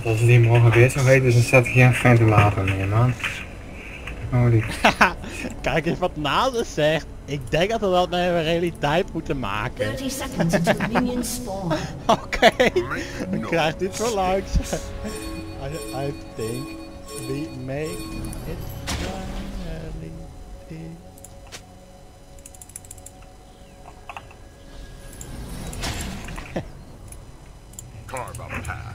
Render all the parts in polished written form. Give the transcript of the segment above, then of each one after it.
als het hier morgen weer zo heet is, dan staat er geen ventilator meer, man. Holy. Kijk eens wat Nade zegt. Ik denk dat we dat met een realiteit moeten maken. 30 seconds until minions spawn. Oké, dan krijgt dit zo langs. I think we make it reality. Carve a path.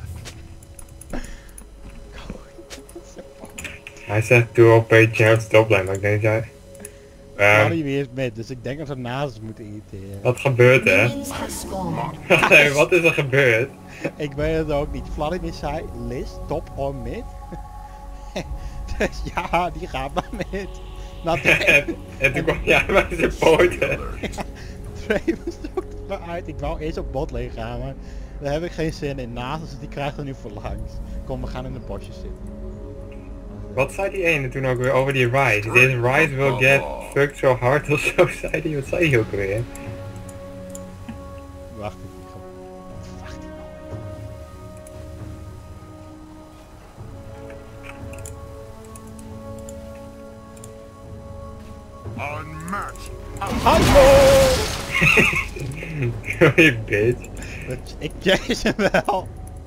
Hij zegt doe op page uit stoplijn, maar ik denk dat jij... Fladdy weer is met, dus ik denk dat we naast moeten irriteren. Wat gebeurt er? Minions have spawned. Nee, wat is er gebeurd? Ik weet het ook niet. Vladimir zei, Liz, top or mid? Dus ja, die gaat maar mid. Nou, En toen kwam jij bij zijn poten. Draven zoekt me uit. Ik wou eerst op bot lane gaan, maar daar heb ik geen zin in. Naast, dus die krijgt er nu voor langs. Kom, we gaan in de bosjes zitten. Wat zei die ene toen ook weer over die Rise? This Rise will get fucked so hard of zo, zei die. Wat zei hij ook weer? Wacht even. Wacht even. Unmatched. Hallo! Goeie bitch. Ik chase hem wel.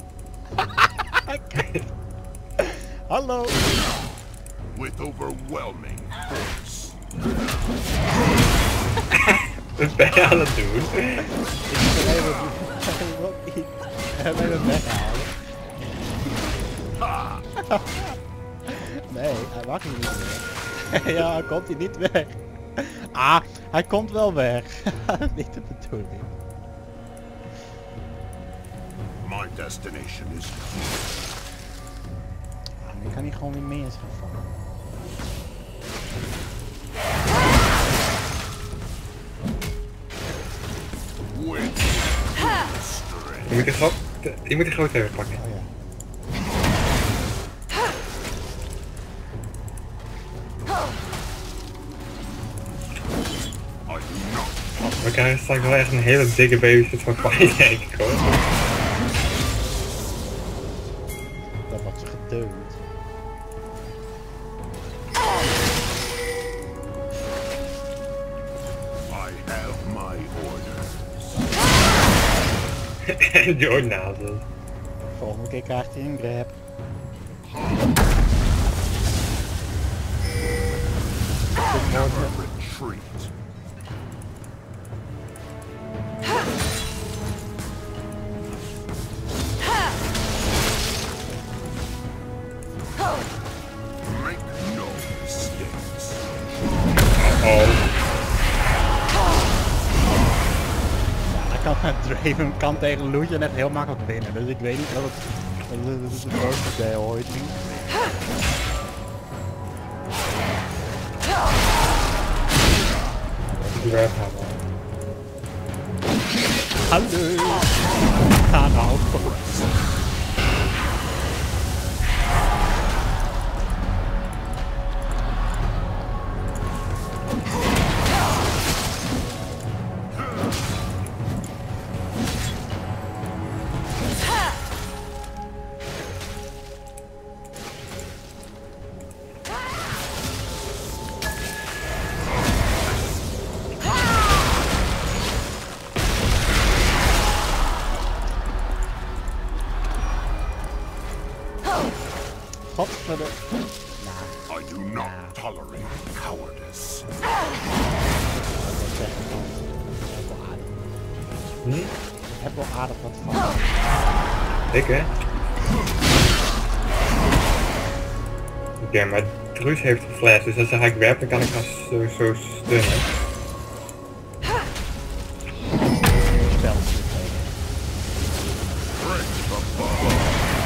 Hallo! With overwhelming force. Wat ben je aan het doen? Ik heb hem weghalen. Nee, hij mag niet meer. Ja, komt hij niet weg. Ah, hij komt wel weg. Niet de bedoeling. My destination is Nu kan hij gewoon weer meer eens gaan vallen. with strength. Je moet die grote even pakken. Oh ja. I do not. We krijgen straks wel echt een hele dikke babysit van Fight, denk ik hoor. Dat wordt ze gedeund. I have my orders. En Jordan naast ons. Volgende keer krijgt hij een grab. Never retreat. Make no mistakes. Oh. Ja, Draven kan tegen Lucian net heel makkelijk winnen, dus ik weet niet wat het is de grootste idee ooit niet. Die grab gaan we. Hallo! Ga nou. Godverdomme. I do not tolerate cowardice. Ik heb wel aardig wat van. Ik hè? Oké, maar Truus heeft een flash, dus als hij grab dan kan ik haar zo stunnen. Spel. Strength above.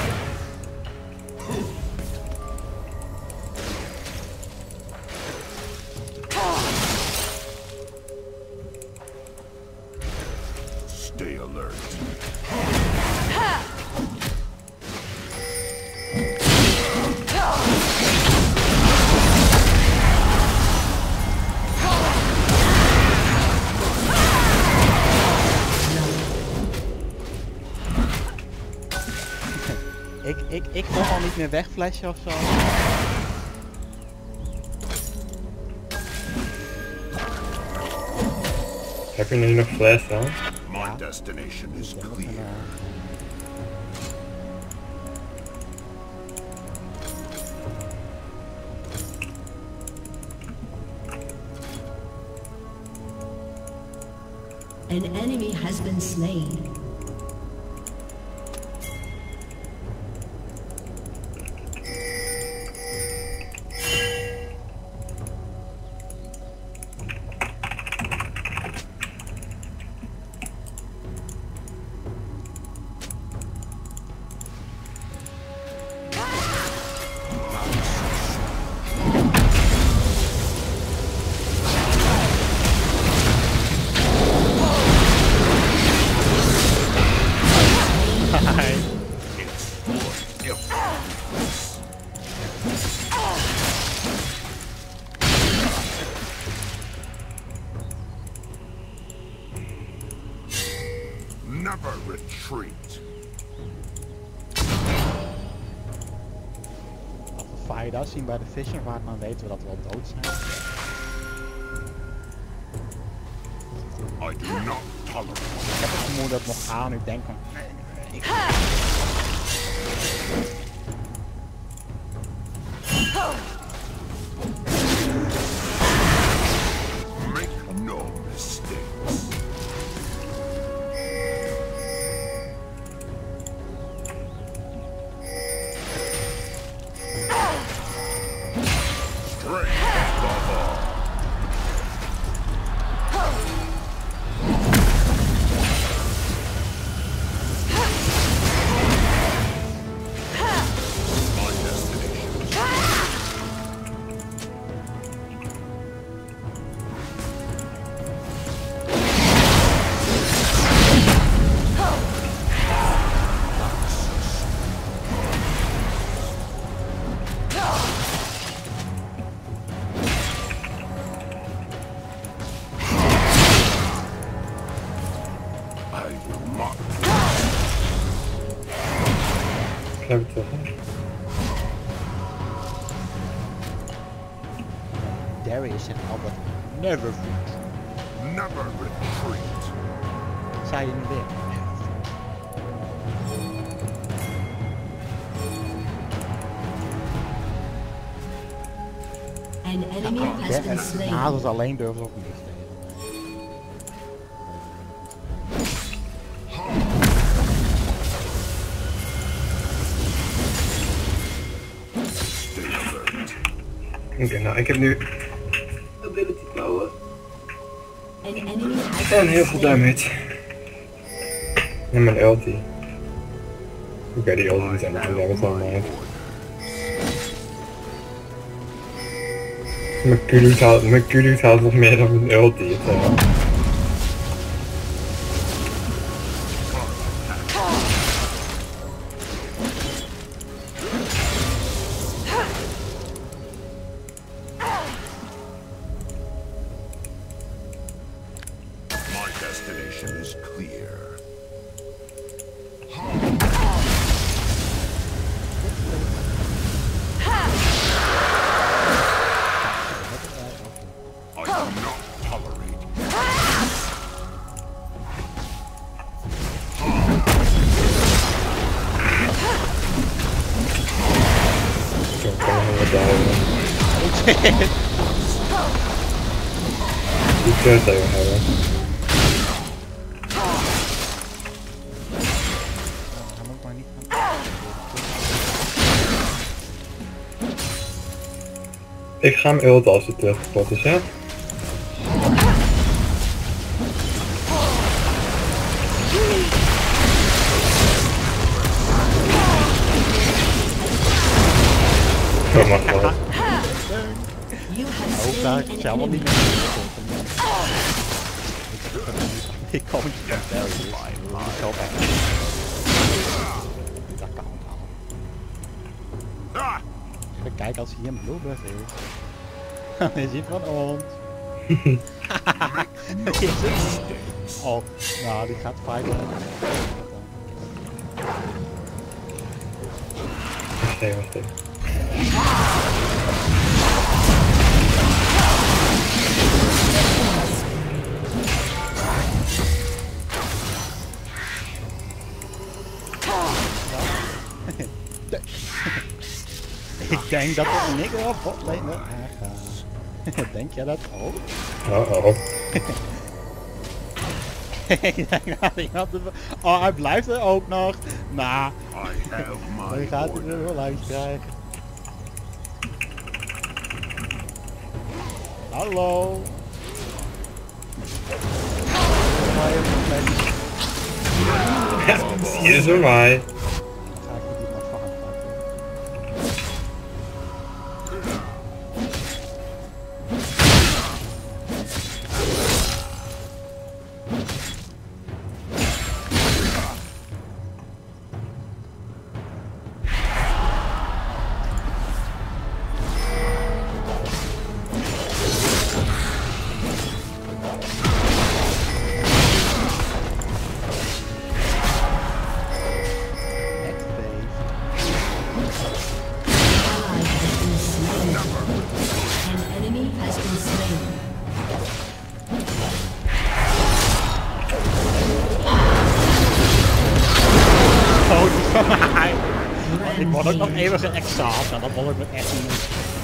Stay alert. Ik kon al niet meer wegflashen ofzo. Heb je nu nog flash dan? My destination is clear. An enemy has been slain. Never retreat. Als we fire dat zien bij de Vision Vaart, dan weten we dat we al dood zijn. I do not tolerate. Ik heb het vermoeden dat het nog gaan, ik denk van... Make no mistakes. Strength above all. My destination. I will not. Ik heb het toch. Darius zegt altijd, never retreat. Never retreat. Zei je nu weer. An enemy has been slain. Hazels alleen durven ook niet tegen. Stay alert. Oké, nou ik heb nu ability power An enemy has en been heel veel slain. damage. En mijn ulti. Oké, die ulti is helemaal geen damage aan mij. Mijn Q-doet haalt nog meer dan mijn ulti. My destination is clear. I do not tolerate. Zo kan ik wat duimen. Die turret zou je hebben. Hij moet maar niet gaan. Ik ga hem ulten als hij teruggepot is, hè? Oh mijn god. You have Ook slain daar, an ik zou wel enemy. niet meer ik kom niet van Darius. Ik help hem. Dat kan onthouden. Ah! Even kijken als hij een bluebuff is. Dan is hij van ons. Oh, nou die gaat fighten. Nee, wacht even. Ik denk dat er niks op botlane aangaat. Denk jij dat ook? Oh. Ik denk dat ik had de... Oh, hij blijft er ook nog. Nou, I have dan my gaat hij er orders. wel uit krijgen. Hallo. Hier is er mij. Dan ga ik die maar van pakken. Next phase. An enemy has been slain. Oh, die van mij. Ik word ook nog eeuwig een examen. Nou, dat wil ik me echt niet.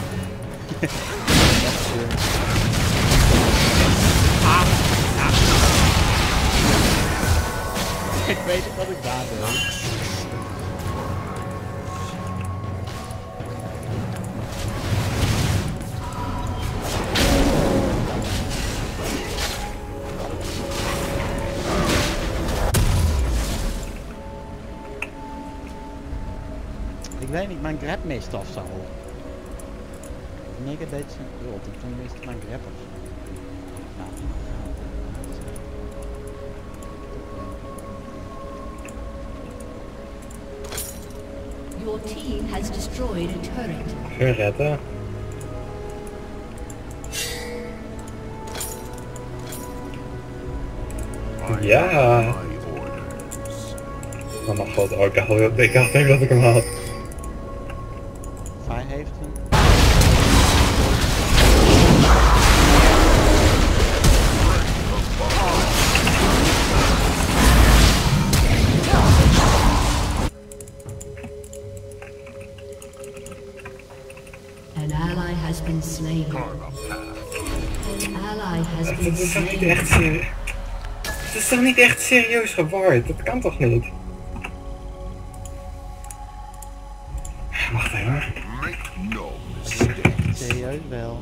Ah. Ik weet niet wat ik daar doe. Ik weet niet, mijn grab mist of zo. Nigga deed zijn ult en toen miste mijn grab of zo. Nou, Your team has destroyed a turret. Geretten. Ja. My orders. Oh mijn god, oh, ik dacht even dat ik hem had. Fijn heeft hem. An ally has been slain. Karma path. An ally has Dat been is toch niet slain. echt serieus? Het is toch niet echt serieus geward? Dat kan toch niet? Wacht even. Make no mistake. Serieus wel.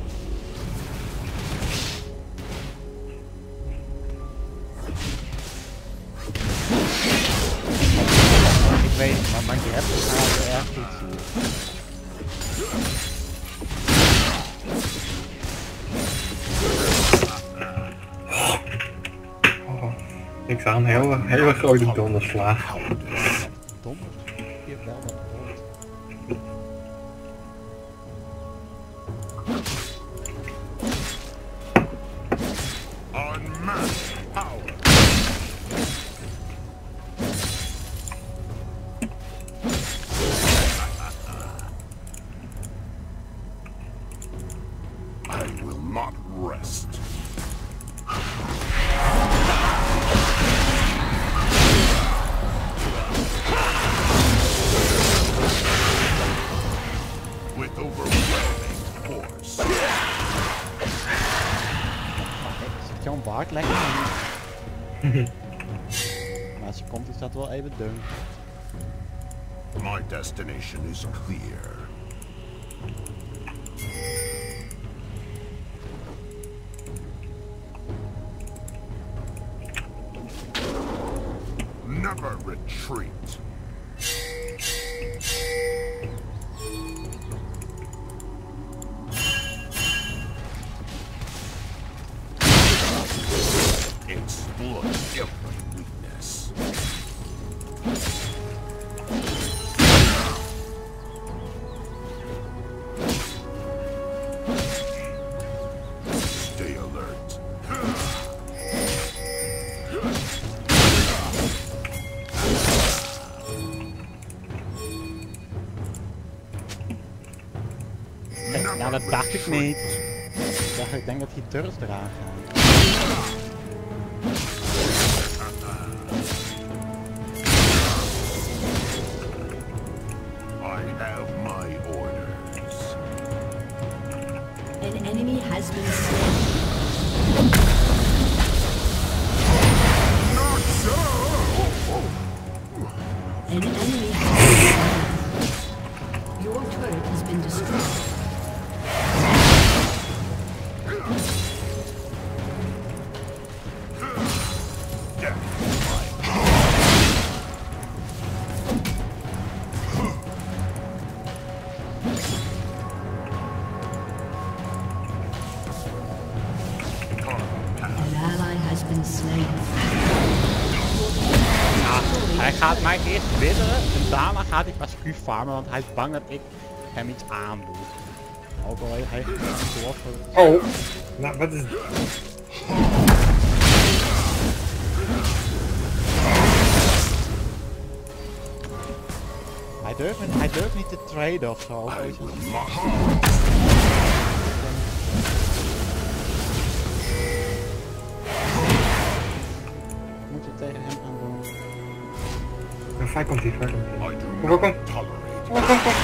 Ik weet het, maar mijn grab gaat er erg goed zien. Oh, ik zag een hele grote donderslag. Dom. Je hebt wel wat gehoord. Unmatched power. I will not rest. With overwhelming force. Zit Jan Baard lekker maar als ze komt is dat wel even dun. My destination is clear. Never retreat. Exploit every weakness. Stay alert. dat dacht ik niet. Ik denk dat die turrets eraan gaan. I have my orders. An enemy has been slain. Not so! An enemy has been slain. Your turret has been destroyed. An ally has been slain. Hij gaat mij eerst bidderen en daarna gaat hij pas Q farmen, want hij is bang dat ik hem iets aandoe. Ook al hij heeft het door voor... Oh, nou wat is... Hij durft niet te traden of zo. Moet je tegen hem gaan doen? Waar komt hij? I do Kom. not tolerate Kom.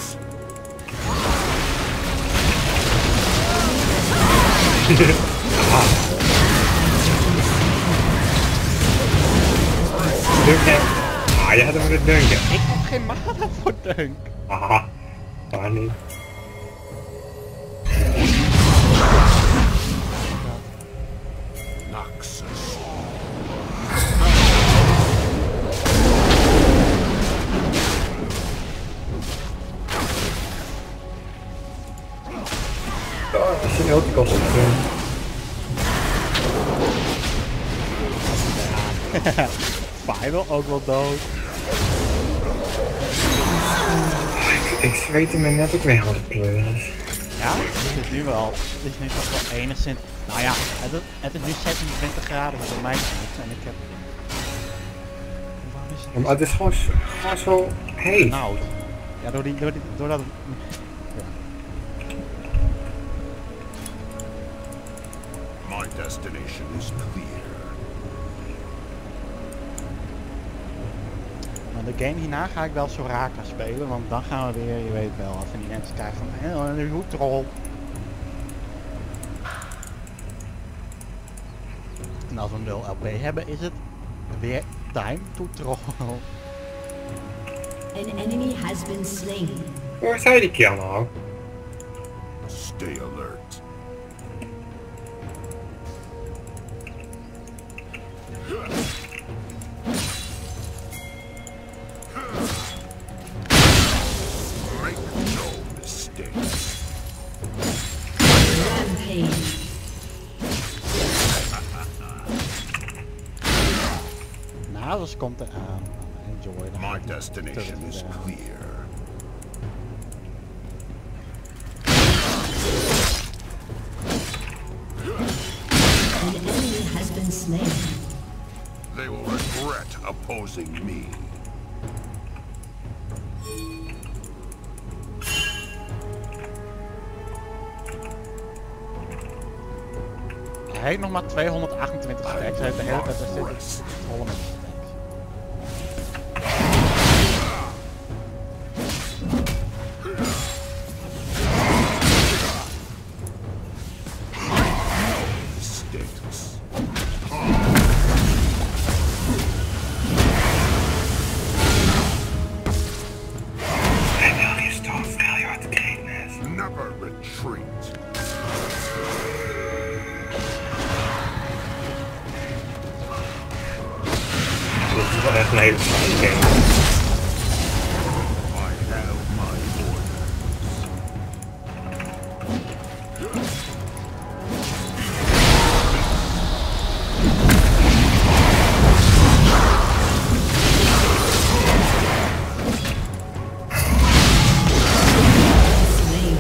Dunken. Ah, je had hem moeten dunken. Ik heb geen mana voor dunk. Haha. Waar niet. Noxus. Oh, dat is een ulti kost op Final ook wel dood. Ik zweet hem er net ook weer aan het pleuren. Ja, het is nu wel. Het is nu toch wel enigszins. Nou ja, het is nu 26 graden voor mij en ik heb. Waarom is het? Ja, maar het is gewoon zo heet. Nou, ja, door dat. My destination is clear. Maar de game hierna ga ik wel Soraka spelen, want dan gaan we weer, je weet wel, van die mensen krijgen van een hoedrol. En als we 0 LP hebben, is het weer time to troll. An enemy has been slain. Waar zei die kill nou? Stay alert. Make no mistakes. Rampage. Nasus komt eraan. Enjoy. Dan My gaat hij destination terug is eraan. clear. An enemy has been slain. They will regret opposing me. Hij heeft nog maar 228 stacks. Hij heeft de hele tijd zitten rollen met stacks. Mistakes. I will restore failure to greatness. Never retreat. Dit is wel echt een hele saaie game. I have my orders. Slain.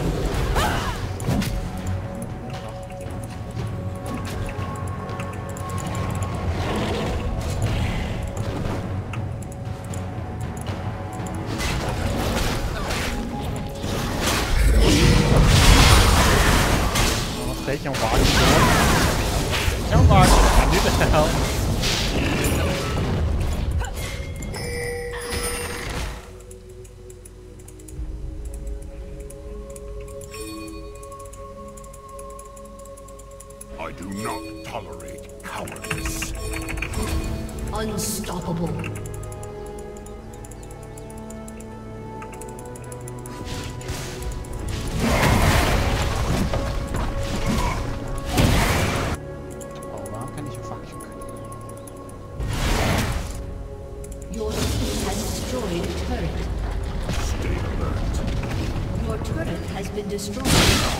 Help. I do not tolerate cowardice. Unstoppable. Oh, waarom kan hij zo vaak zo kut? Your team has destroyed a turret. Stay alert. Your turret has been destroyed.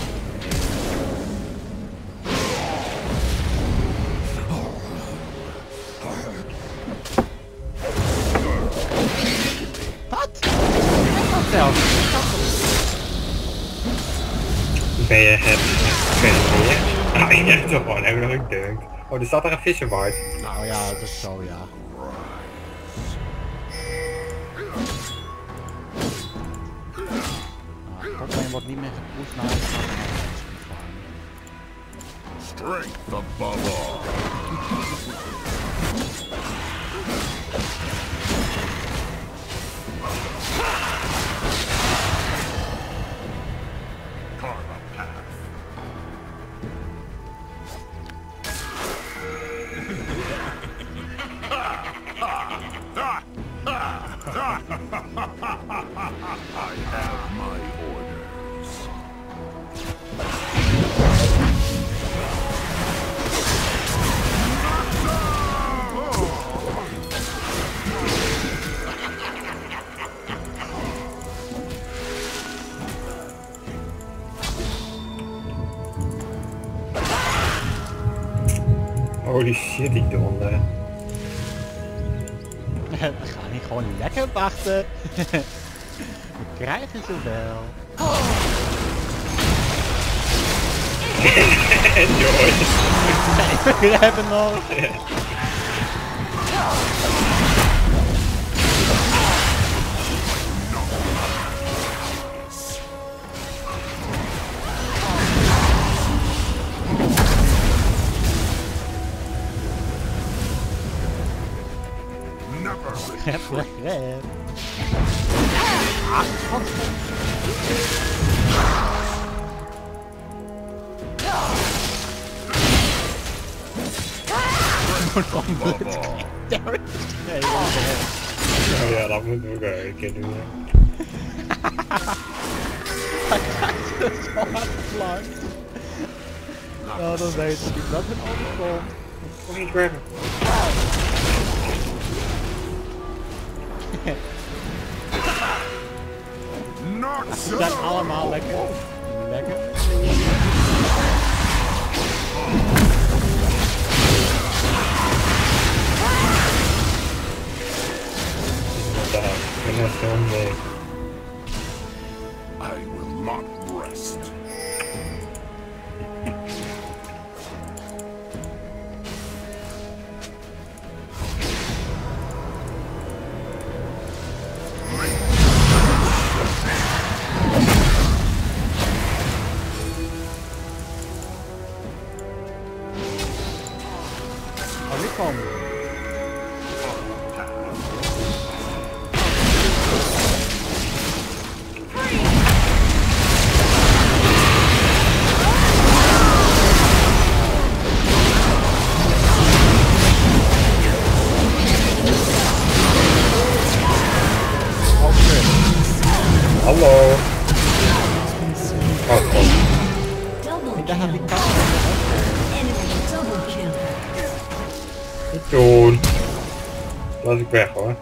Wat? Wat zelf? Ben je het weer? Ah, ik heb het gewoon even nog gedunkt. Oh, er staat er een vissenwaard. Nou ja, dat is zo, ja. Kotlin wordt niet meer gepusht naar het Strength above all. Karma path. I have my orders. Holy shit, die donder. We gaan hier gewoon lekker wachten. We krijgen ze wel. Enjoy. We hebben nog. Never Red. Moet gewoon blitzkrieg. Nee, Oh ja, dat moeten we ook een keer doen. Hij krijgt zo hard geplankt. Nou, dan weet ik niet dat het overkomt. Kom niet grabben. not Ze so. zijn allemaal lekker. Lekker. Daar, ik ben net zo'n week. I will not rest. Oh, die komen. Hallo. Oh, god. Double Ik dacht dat die kill. kast Enemy double kill. Niet doen. Laat ik weg hoor.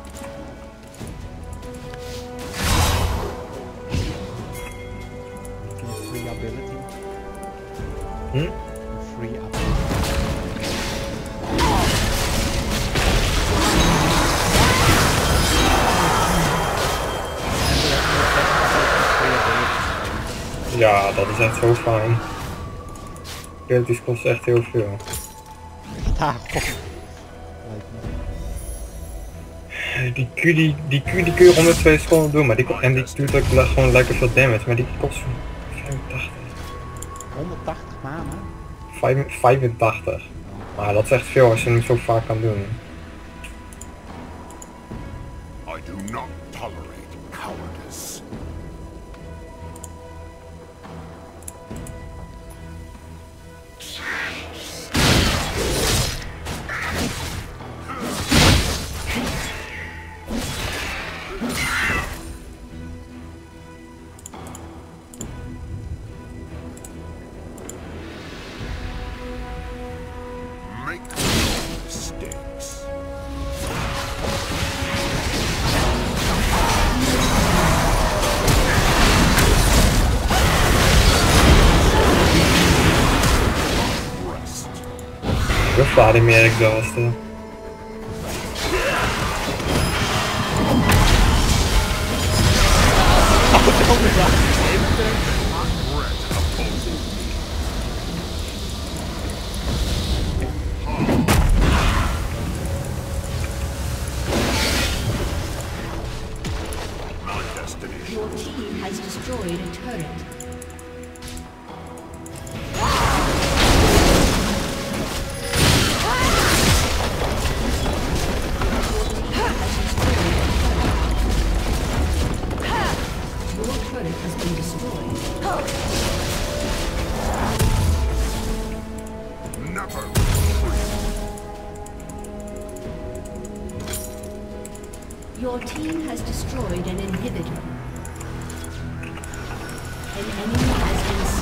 een free ability. Hm? Een free ability. Ja, dat is echt zo fijn. Abilities kost echt heel veel. Daarom. Lijkt me. Die Q die kun je onder 2 seconden doen, maar en die doet ook gewoon lekker veel damage, maar die kost 85. 180 maanden. 85. Maar dat is echt veel als je hem zo vaak kan doen. I do not tolerate cowardice. Make no mistakes. Rest. Your Vladimir exhausted. Regret opposing me. My destination. Your team has destroyed a turret. Your turret has been destroyed. Never. Your team has destroyed an inhibitor. An enemy has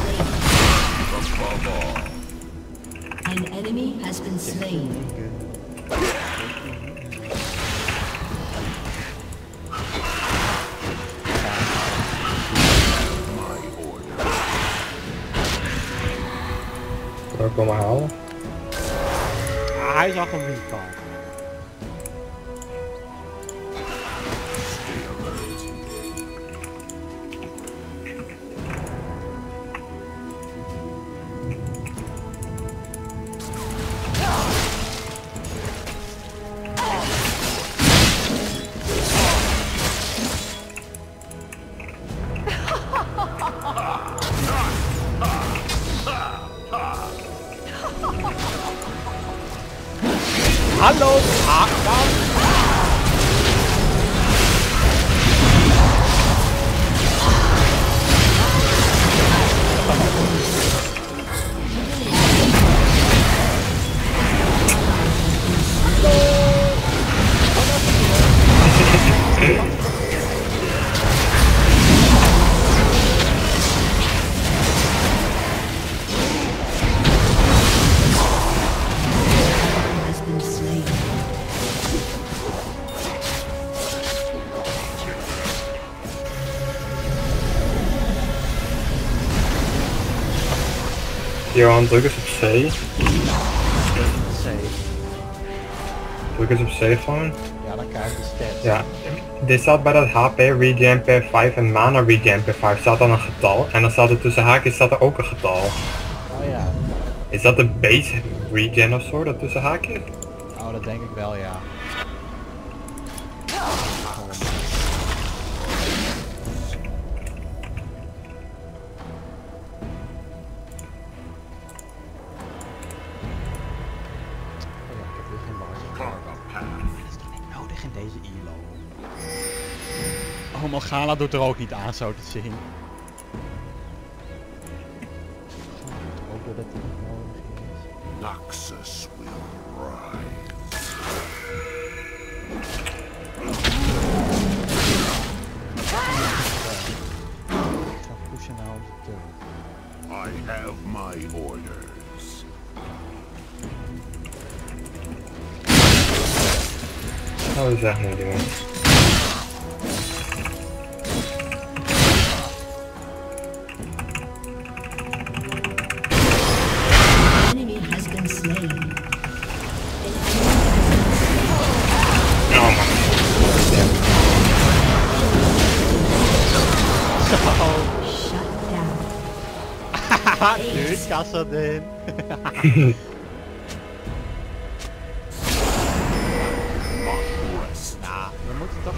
been slain. Above all. An enemy has been slain. My order. Zou ik komen halen? Ah, hij zag hem niet van. Stay alert. Hallo, Hakan. Has been slain. Johan, druk eens op C. C. Druk eens op C gewoon. Ja, dan krijg je de stats. Ja. Dit staat bij dat HP regen per 5 en mana regen per 5 staat dan een getal. En dan staat er tussen haakjes staat er ook een getal. Oh ja. Is dat de base regen of zo, dat tussen haakjes? Oh, dat denk ik wel, ja. Oh ja, ik heb weer geen bars. Carve a path. Dat is toch niet nodig in deze ILO? Oh, Morgana doet er ook niet aan, zo te zien. Ook doordat hij niet nodig is. Noxus will rise. Ik ga pushen naar onze turret. I have my orders. Dat is echt niet doen. Enemy has been slain. Oh man. Shut down. Haha, dude, kassa in. Not rest. Nou, we moeten toch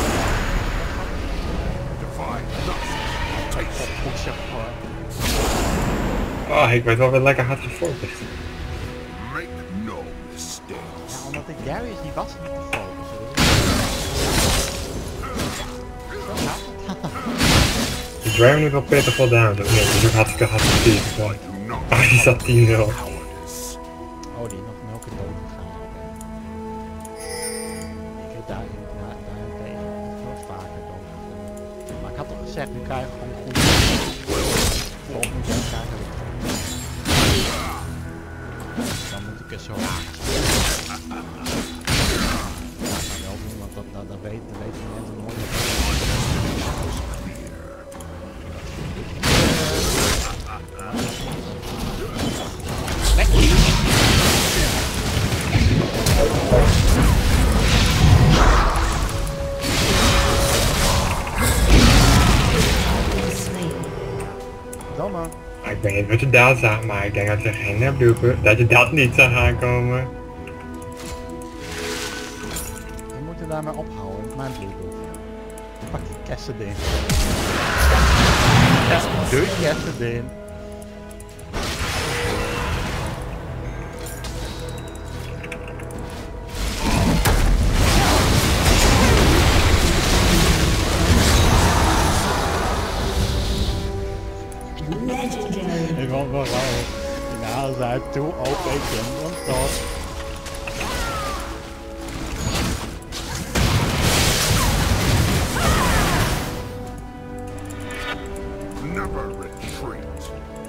Divine nothing. Taste. pushen gewoon. Oh, ik werd wel weer lekker hard gefocust. Make no mistakes. Ja, omdat de Darius die was niet te focussen. Dus zo gaat het. De Dragon doet wel pittig veel damage, of niet? Die is ook hartstikke actief. I do not Oh, die staat 10-0. cowardice. Oh, die is nog melke dood gegaan. Ik heb daarentegen veel vaker dood gegaan. Maar ik had toch gezegd, nu krijgen we gewoon goed. Volgend jaar krijgen we het. Dan moet ik het zo aan. Ja, maar wel doen, want dat weten mensen nooit. Domme. Ik weet niet wat je daar zag, maar ik denk dat je geen nepduper, dat je dat niet zag aankomen. We moeten daarmee ophouden met mijn bloeddoek. Pak die kessen erin. Ja, doe die kessen erin. Legendary. Ik vond wel grappig. Nou, zij toe OP want dat. Never retreat.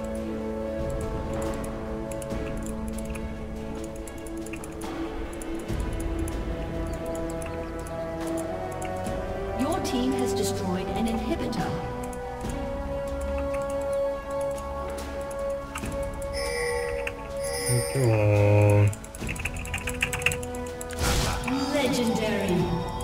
Your team has destroyed an inhibitor. Oh. Legendary.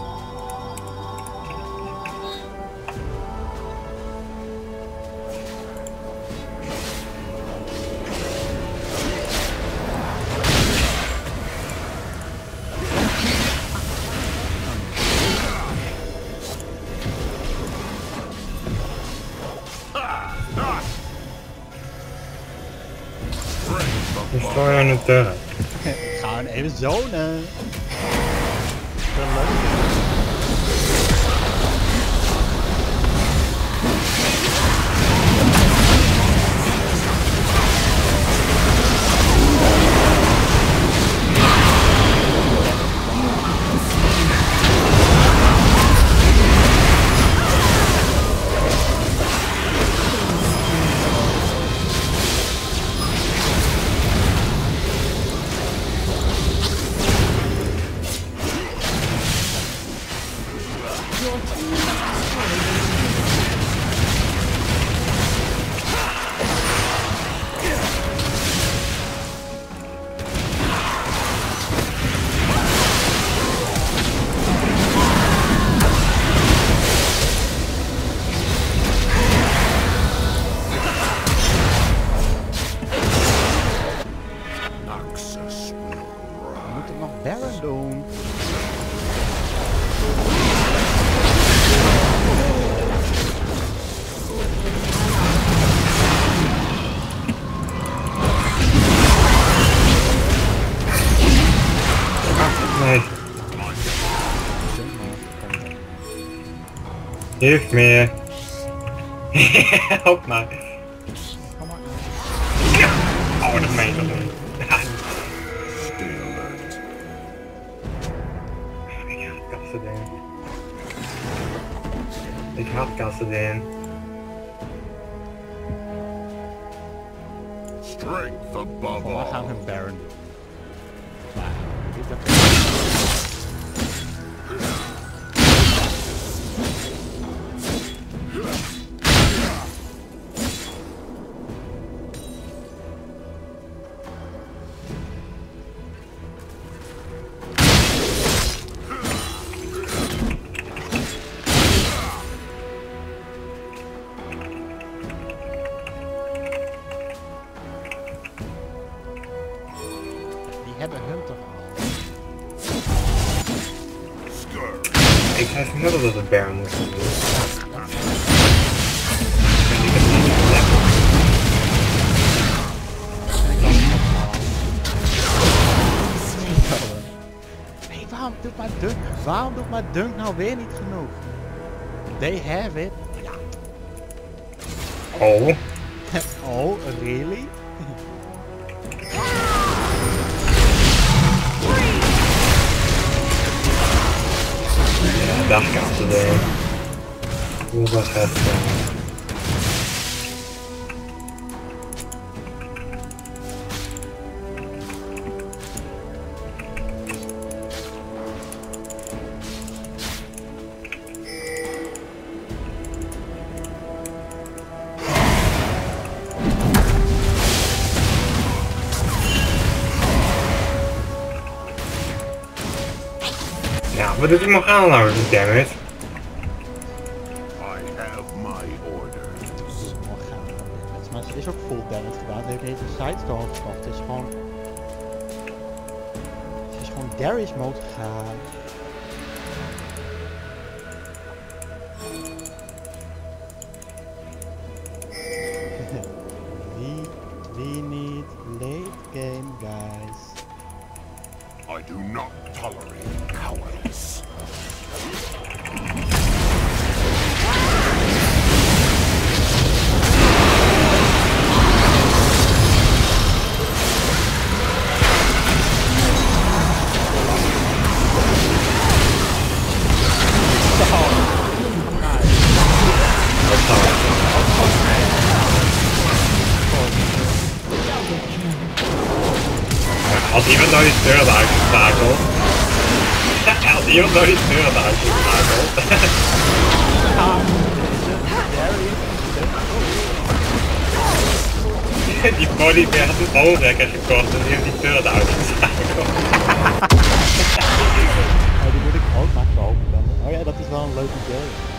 Destroy aan de turret. Ik ga hem even zonen. Dat is leuk. Noxus will We moeten nog Baron doen. Nee, heeft meer. Help maar. Kom maar. Oh, dat meen je toch niet. stay alert. Ik haat Kassadin. Ik haat Kassadin. Strength above We gaan all. een Baron doen. Maar, dit dat die hebben hun toch al. Scourge. Ik zei zo net al dat het Baron moest doen. waarom doet mijn dunk nou weer niet genoeg? They have it. Ja. Oh. Oh, really? Ja, daar kan ze de... Hoe was het? Ja, wat doet die Morgana nou voor damage? I have my orders. Maar ze is ook full damage gedaan. Ze heeft deze sidestone gekocht. Het is gewoon... Ze is gewoon Darius mode gegaan. we need late game, guys. I do not tolerate cowardice. Als iemand nou die deur eruit getakeld. Als iemand nou die deur eruit getakeld. Die bodybear had een oorrekker gekocht en die heeft die deur eruit getakeld. Oh, die moet ik ook maar kopen dan. Oh ja, dat is wel een leuke idee.